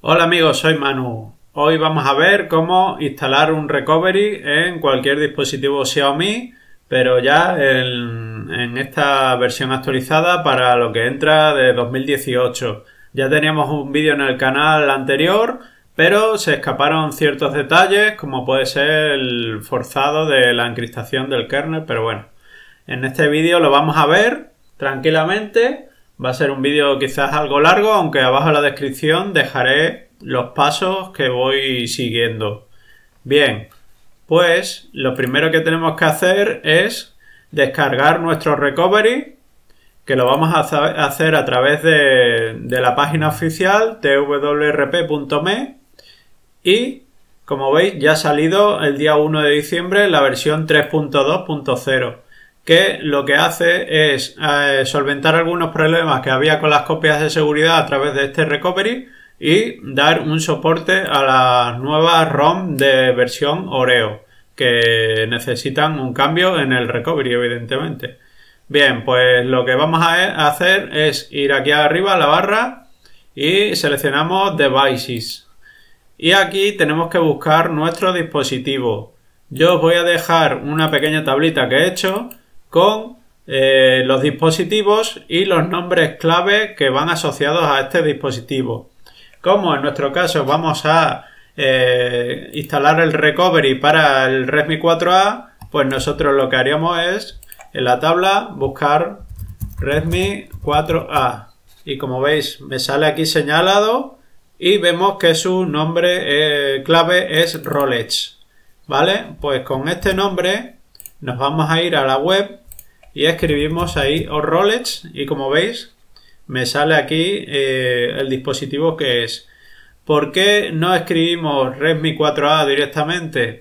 Hola amigos, soy Manu. Hoy vamos a ver cómo instalar un recovery en cualquier dispositivo Xiaomi, pero ya en esta versión actualizada para lo que entra de 2018. Ya teníamos un vídeo en el canal anterior, pero se escaparon ciertos detalles, como puede ser el forzado de la encriptación del kernel, pero bueno, en este vídeo lo vamos a ver tranquilamente. Va a ser un vídeo quizás algo largo, aunque abajo en la descripción dejaré los pasos que voy siguiendo. Bien, pues lo primero que tenemos que hacer es descargar nuestro recovery, que lo vamos a hacer a través de la página oficial twrp.me, y como veis ya ha salido el día 1 de diciembre la versión 3.2.0. que lo que hace es solventar algunos problemas que había con las copias de seguridad a través de este recovery y dar un soporte a las nuevas ROM de versión Oreo, que necesitan un cambio en el recovery, evidentemente. Bien, pues lo que vamos a hacer es ir aquí arriba a la barra y seleccionamos Devices. Y aquí tenemos que buscar nuestro dispositivo. Yo os voy a dejar una pequeña tablita que he hecho con los dispositivos y los nombres clave que van asociados a este dispositivo. Como en nuestro caso vamos a instalar el recovery para el Redmi 4A, pues nosotros lo que haríamos es en la tabla buscar Redmi 4A y como veis me sale aquí señalado y vemos que su nombre clave es Rolex, ¿vale? Pues con este nombre nos vamos a ir a la web y escribimos ahí Rolex y como veis me sale aquí el dispositivo que es. ¿Por qué no escribimos Redmi 4A directamente?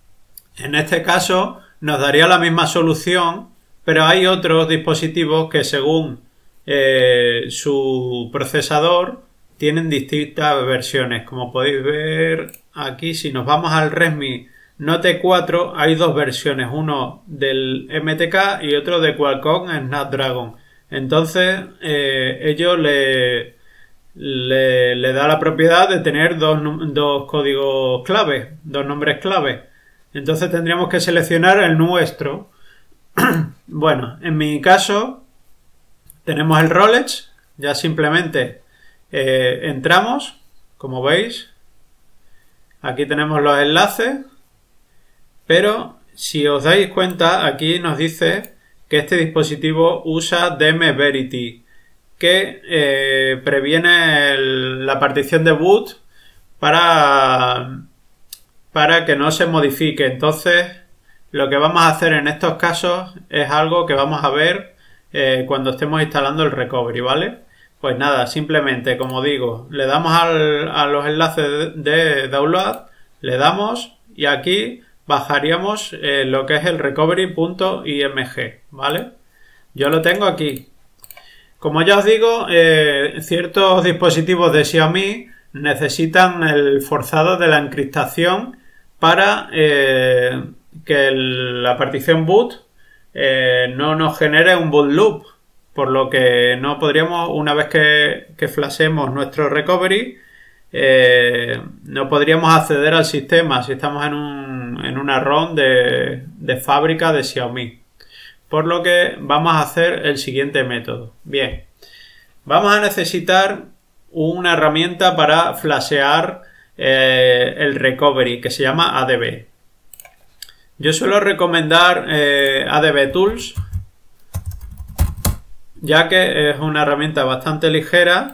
En este caso nos daría la misma solución, pero hay otros dispositivos que según su procesador tienen distintas versiones. Como podéis ver aquí, si nos vamos al Redmi Note 4 hay dos versiones, uno del MTK y otro de Qualcomm Snapdragon. Entonces ello le da la propiedad de tener dos códigos clave, dos nombres clave. Entonces tendríamos que seleccionar el nuestro. Bueno, en mi caso tenemos el Rolex, ya simplemente entramos, como veis. Aquí tenemos los enlaces. Pero si os dais cuenta, aquí nos dice que este dispositivo usa DM Verity, que previene la partición de boot para que no se modifique. Entonces, lo que vamos a hacer en estos casos es algo que vamos a ver cuando estemos instalando el recovery, ¿vale? Pues nada, simplemente, como digo, le damos a los enlaces de download, le damos y aquí bajaríamos lo que es el recovery.img, ¿vale? Yo lo tengo aquí. Como ya os digo, ciertos dispositivos de Xiaomi necesitan el forzado de la encriptación para que la partición boot no nos genere un boot loop, por lo que no podríamos, una vez que flashemos nuestro recovery, no podríamos acceder al sistema si estamos en una ROM de fábrica de Xiaomi. Por lo que vamos a hacer el siguiente método. Bien, vamos a necesitar una herramienta para flashear el recovery que se llama ADB. Yo suelo recomendar ADB Tools, ya que es una herramienta bastante ligera,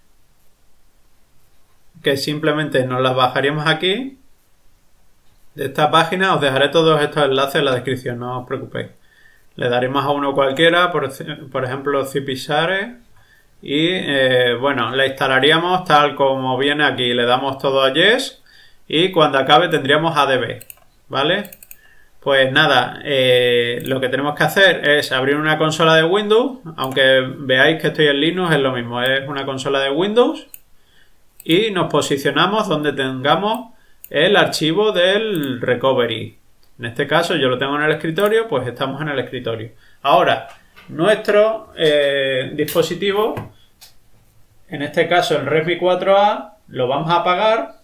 que simplemente nos las bajaríamos aquí de esta página. Os dejaré todos estos enlaces en la descripción, no os preocupéis. Le daremos a uno cualquiera, por ejemplo Zipishare, y bueno, la instalaríamos tal como viene aquí. Le damos todo a Yes y cuando acabe tendríamos ADB, ¿vale? Pues nada, lo que tenemos que hacer es abrir una consola de Windows, aunque veáis que estoy en Linux, es lo mismo, es una consola de Windows. Y nos posicionamos donde tengamos el archivo del recovery. En este caso yo lo tengo en el escritorio, pues estamos en el escritorio. Ahora, nuestro dispositivo, en este caso el Redmi 4A, lo vamos a apagar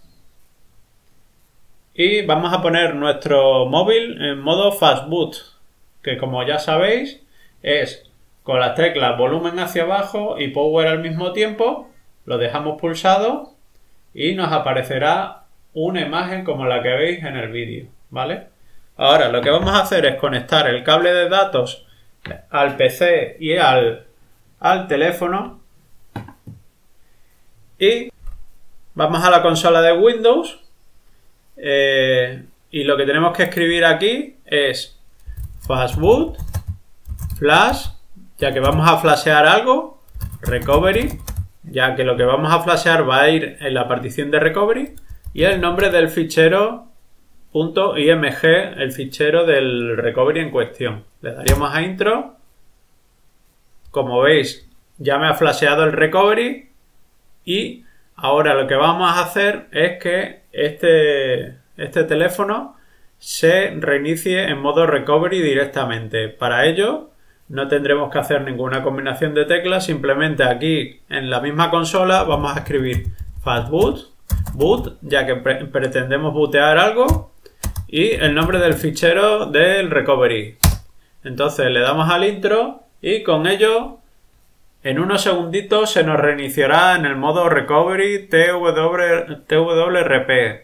y vamos a poner nuestro móvil en modo fastboot, que como ya sabéis es con las teclas volumen hacia abajo y power al mismo tiempo. Lo dejamos pulsado y nos aparecerá una imagen como la que veis en el vídeo, ¿vale? Ahora lo que vamos a hacer es conectar el cable de datos al PC y al teléfono y vamos a la consola de Windows y lo que tenemos que escribir aquí es fastboot flash, ya que vamos a flashear algo, recovery, ya que lo que vamos a flashear va a ir en la partición de recovery, y el nombre del fichero .img, el fichero del recovery en cuestión. Le daríamos a intro. Como veis, ya me ha flasheado el recovery y ahora lo que vamos a hacer es que este teléfono se reinicie en modo recovery directamente. Para ello no tendremos que hacer ninguna combinación de teclas, simplemente aquí en la misma consola vamos a escribir fastboot, boot, ya que pretendemos bootear algo, y el nombre del fichero del recovery. Entonces le damos al intro y con ello en unos segunditos se nos reiniciará en el modo recovery TWRP.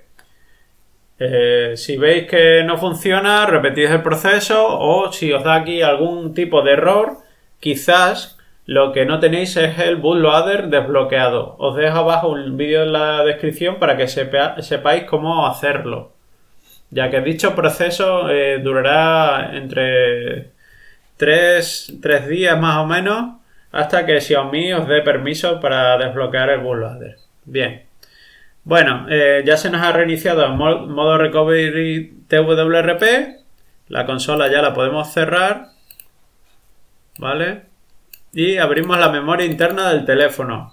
Si veis que no funciona, repetís el proceso, o si os da aquí algún tipo de error, quizás lo que no tenéis es el bootloader desbloqueado. Os dejo abajo un vídeo en la descripción para que sepáis cómo hacerlo, ya que dicho proceso durará entre 3 días más o menos, hasta que Xiaomi os dé permiso para desbloquear el bootloader. Bien. Bueno, ya se nos ha reiniciado en modo recovery TWRP. La consola ya la podemos cerrar, ¿vale? Y abrimos la memoria interna del teléfono.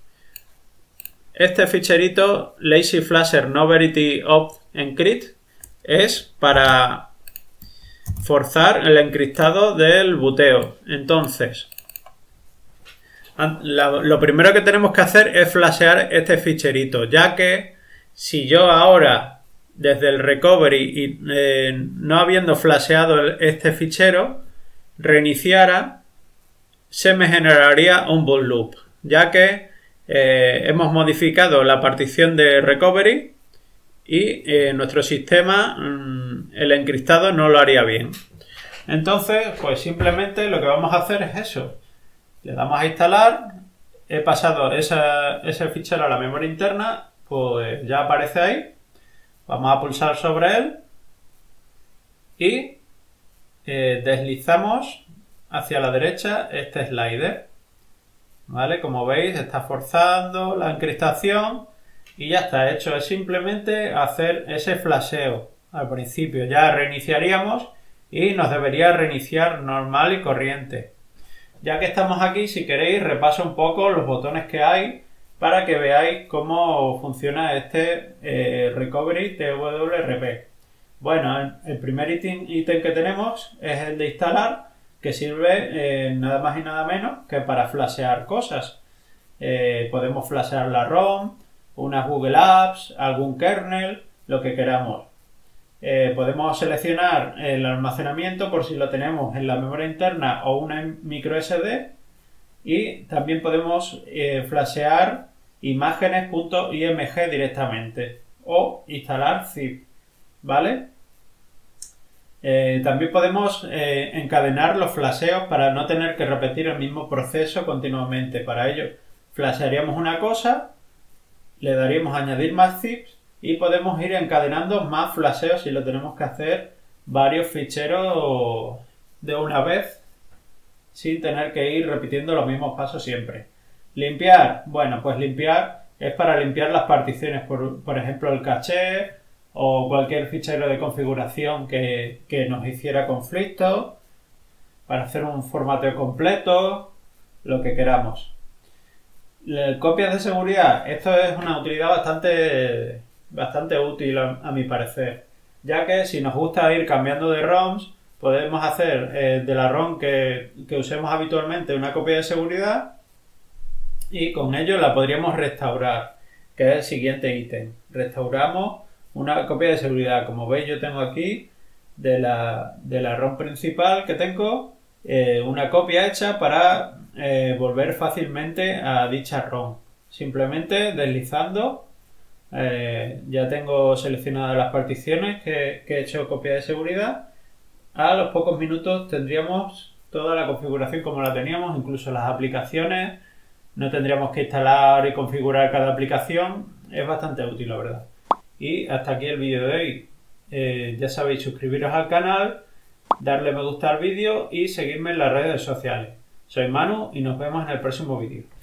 Este ficherito Lazy Flasher Novelty Opt Encrypt es para forzar el encriptado del booteo. Entonces, lo primero que tenemos que hacer es flashear este ficherito, ya que si yo ahora desde el recovery y no habiendo flasheado este fichero reiniciara, se me generaría un boot loop, ya que hemos modificado la partición de recovery y nuestro sistema el encriptado no lo haría bien. Entonces pues simplemente lo que vamos a hacer es eso. Le damos a instalar, he pasado ese fichero a la memoria interna, pues ya aparece ahí. Vamos a pulsar sobre él y deslizamos hacia la derecha este slider. ¿Vale? Como veis, está forzando la encriptación y ya está hecho. Es simplemente hacer ese flasheo. Al principio ya reiniciaríamos y nos debería reiniciar normal y corriente. Ya que estamos aquí, si queréis, repaso un poco los botones que hay para que veáis cómo funciona este Recovery TWRP. Bueno, el primer ítem que tenemos es el de instalar, que sirve nada más y nada menos que para flashear cosas. Podemos flashear la ROM, unas Google Apps, algún kernel, lo que queramos. Podemos seleccionar el almacenamiento por si lo tenemos en la memoria interna o una micro SD, y también podemos flashear imágenes.img directamente o instalar zip, ¿vale? También podemos encadenar los flasheos para no tener que repetir el mismo proceso continuamente. Para ello flashearíamos una cosa, le daríamos a añadir más zips y podemos ir encadenando más flasheos si lo tenemos que hacer varios ficheros de una vez sin tener que ir repitiendo los mismos pasos siempre. Limpiar, bueno, pues limpiar es para limpiar las particiones, por ejemplo el caché o cualquier fichero de configuración que nos hiciera conflicto, para hacer un formateo completo, lo que queramos. Copias de seguridad, esto es una utilidad bastante útil a mi parecer, ya que si nos gusta ir cambiando de ROMs, podemos hacer de la ROM que usemos habitualmente una copia de seguridad y con ello la podríamos restaurar. que es el siguiente ítem. Restauramos una copia de seguridad. Como veis, yo tengo aquí de la ROM principal que tengo una copia hecha para volver fácilmente a dicha ROM. Simplemente deslizando, ya tengo seleccionadas las particiones que he hecho copia de seguridad. A los pocos minutos tendríamos toda la configuración como la teníamos, incluso las aplicaciones. No tendríamos que instalar y configurar cada aplicación. Es bastante útil, la verdad. Y hasta aquí el vídeo de hoy. Ya sabéis, suscribiros al canal, darle me gusta al vídeo y seguirme en las redes sociales. Soy Manu y nos vemos en el próximo vídeo.